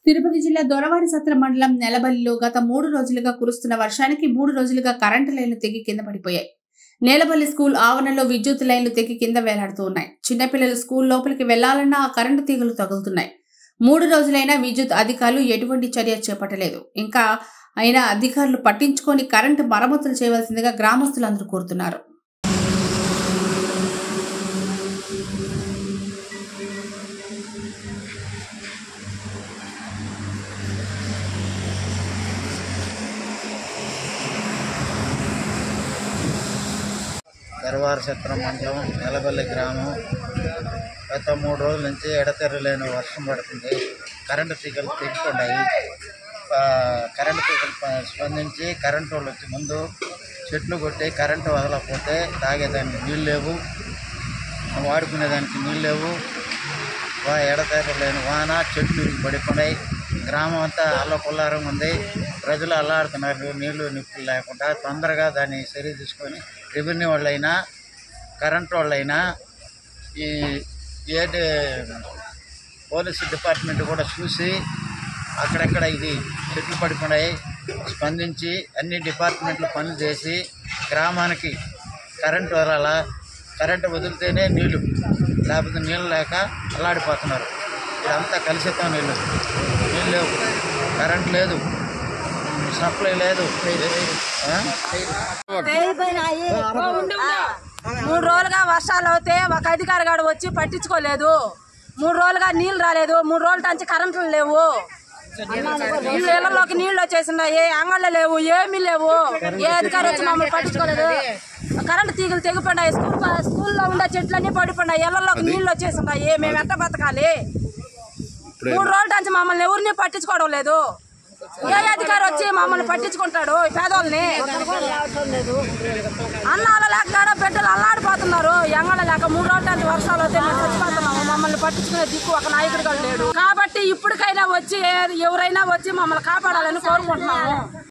తిరుపతి జిల్లా దొరవారి సత్ర మండలం నెలబల్లిలో గత 3 రోజులుగా కురుస్తున్న వర్షానికి 3 రోజులుగా కరెంటు లైన్లు తెగి కింద పడిపోయాయి. నేలబల్లి స్కూల్ ఆవరణలో విద్యుత్ లైన్లు తెగి కింద వేలాడుతూ ఉన్నాయి. చిన్నపిల్లలు స్కూల్ లోపలికి వెళ్లాలన్నా ఆ కరెంటు తీగలు తగులుతున్నాయి. 3 రోజులైనా విద్యుత్ అధికారులు ఎటువంటి చర్య చేపట్టలేదు. ఇంకా అయినా అధికారులు పట్టించుకొని కరెంటు మరమ్మతులు చేయవలసిందిగా గ్రామస్తులందరూ కోరుతున్నారు. దొరవారి సత్ర మండలం నెలబల్లి గ్రామం గత 3 రోజుల నుంచి ఎడతెరలేని వర్షం పడుతుంది. కరెంటు తీగలు తెగిపోయాయి. కరెంటు తీగలు స్పందించి కరెంటు వాళ్ళు వచ్చి ముందు చెట్లు కొట్టి కరెంటు వదలకపోతే తాగేదానికి నీళ్ళు లేవు, వాడుకునేదానికి నీళ్ళు లేవు. ఎడతెరలేని వాన, చెట్లు పడిపోయినాయి. గ్రామం అంతా అల్లకొల్లారంగా ఉంది. ప్రజలు అల్లాడుతున్నారు నీళ్లు నిప్పులు లేకుండా. తొందరగా దాన్ని చర్య తీసుకొని రెవెన్యూ వాళ్ళైనా కరెంటు వాళ్ళైనా ఈ పోలీసు డిపార్ట్మెంట్ కూడా చూసి అక్కడెక్కడ ఇది చెట్లు పడిపోయినాయి స్పందించి అన్ని డిపార్ట్మెంట్లు పనులు చేసి గ్రామానికి కరెంటు వదలాలా. కరెంటు వదిలితేనే నీళ్ళు, లేకపోతే నీళ్ళు లేక అల్లాడిపోతున్నారు. ఇదంతా కలుషితం నీళ్ళు లేవు, కరెంట్ లేదు, సప్లై లేదు. 3 రోజులుగా వర్షాలు అవుతే ఒక అధికారి గారు వచ్చి పట్టించుకోలేదు. 3 రోజులుగా నీళ్లు రాలేదు. 3 రోజుల నుంచి కరెంట్లు లేవు. ఇళ్లలోకి నీళ్లు వచ్చేసినాయి. అంగళ్ళు లేవు, ఏమీ లేవు. ఏ అధికారి వచ్చి మమ్మల్ని పట్టించుకోలేదు. కరెంటు తీగలు తెగిపోయినాయి. స్కూల్లో ఉండే చెట్లన్నీ పడిపోయినాయి. ఇళ్లలోకి నీళ్లు వచ్చేసినాయి. మేము ఎట్ట బతకాలి? 3 రోజుల నుంచి మమ్మల్ని ఎవరిని పట్టించుకోవడం లేదు. ఏ అధికారి వచ్చి మమ్మల్ని పట్టించుకుంటాడు? పేదోళ్ళని అన్నాల లేక బిడ్డలు అల్లాడిపోతున్నారు. ఎంగళ లేక 3 రోజుల నుంచి వర్షాలు అయితే మేము చచ్చిపోతున్నాము. మమ్మల్ని పట్టించుకునే దిక్కు ఒక నాయకుడు కూడా లేడు. కాబట్టి ఇప్పటికైనా వచ్చి ఎవరైనా వచ్చి మమ్మల్ని కాపాడాలని కోరుకుంటున్నాము.